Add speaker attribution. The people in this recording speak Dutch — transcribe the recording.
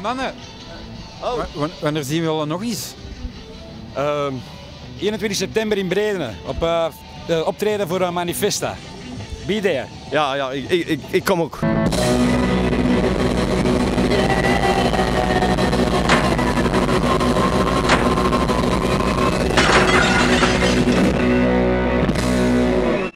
Speaker 1: Mannen, wanneer zien we jullie nog eens?
Speaker 2: 21 september in Bredene, op optreden voor Manifesta. Be there.
Speaker 3: Ja, ik kom ook.